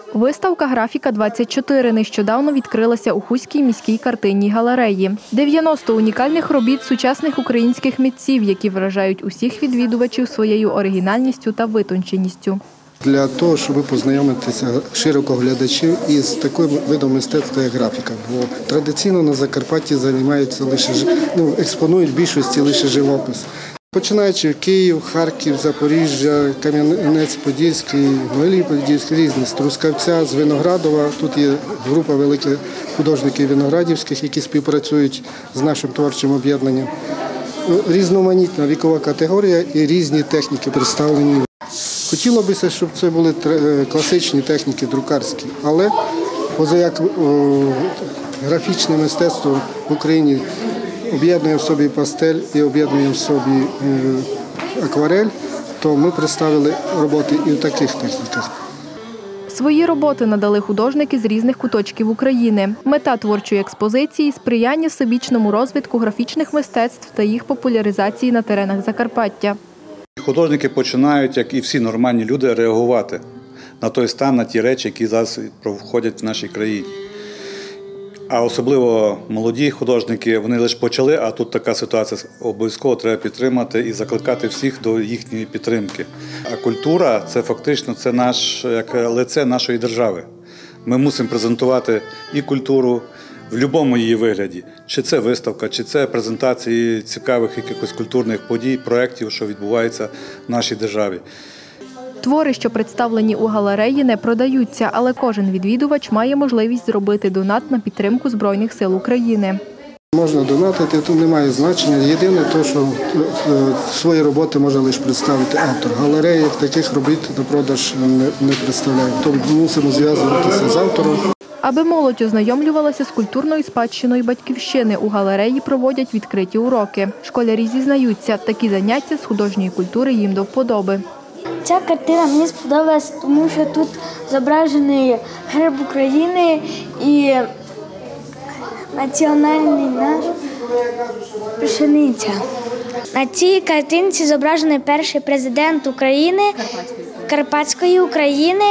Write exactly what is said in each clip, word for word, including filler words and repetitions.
Виставка «Графіка двадцять чотири» нещодавно відкрилася у Хуській міській картинній галереї. дев'яносто унікальних робіт сучасних українських митців, які вражають усіх відвідувачів своєю оригінальністю та витонченістю. Для того, щоб познайомитися широко глядачів із таким видом мистецтва, як графіка. Бо традиційно на Закарпатті займаються лише, ну, експонують в більшості лише живопис. Починаючи Київ, Харків, Запоріжжя, Кам'янець-Подільський, Гвалій-Подільський, різні, з Трускавця, з Виноградова. Тут є група великих художників виноградівських, які співпрацюють з нашим творчим об'єднанням. Різноманітна вікова категорія і різні техніки представлені. Хотілося б, щоб це були класичні техніки друкарські, але позаяк графічне мистецтво в Україні об'єднує в собі пастель і об'єднує в собі акварель, то ми представили роботи і в таких техніках. Свої роботи надали художники з різних куточків України. Мета творчої експозиції – сприяння всебічному розвитку графічних мистецтв та їх популяризації на теренах Закарпаття. Художники починають, як і всі нормальні люди, реагувати на той стан, на ті речі, які зараз проходять в нашій країні. А особливо молоді художники, вони лише почали, а тут така ситуація, обов'язково треба підтримати і закликати всіх до їхньої підтримки. А культура – це фактично це наш, як лице нашої держави. Ми мусимо презентувати і культуру в будь-якому її вигляді. Чи це виставка, чи це презентації цікавих якихось культурних подій, проєктів, що відбуваються в нашій державі. Твори, що представлені у галереї, не продаються, але кожен відвідувач має можливість зробити донат на підтримку Збройних сил України. Можна донатити, тут немає значення. Єдине те, що свої роботи може лише представити автор. Галереї таких робіт на продаж не представляють, тому мусимо зв'язуватися з автором. Аби молодь ознайомлювалася з культурною спадщиною Батьківщини, у галереї проводять відкриті уроки. Школярі зізнаються, такі заняття з художньої культури їм до вподоби. Ця картина мені сподобалась, тому що тут зображений герб України і національний наш пшениця. На цій картинці зображений перший президент України, Карпатської України,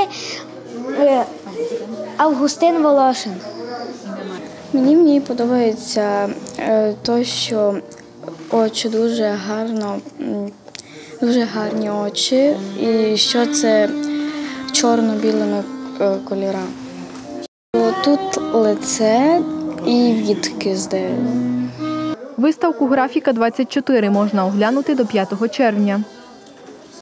Августин Волошин. Мені мені подобається те, що очі дуже гарно, дуже гарні очі і що це чорно-білими кольорами. Тут лице і вітки з дерева. Виставку «Графіка двадцять чотири» можна оглянути до п'ятого червня.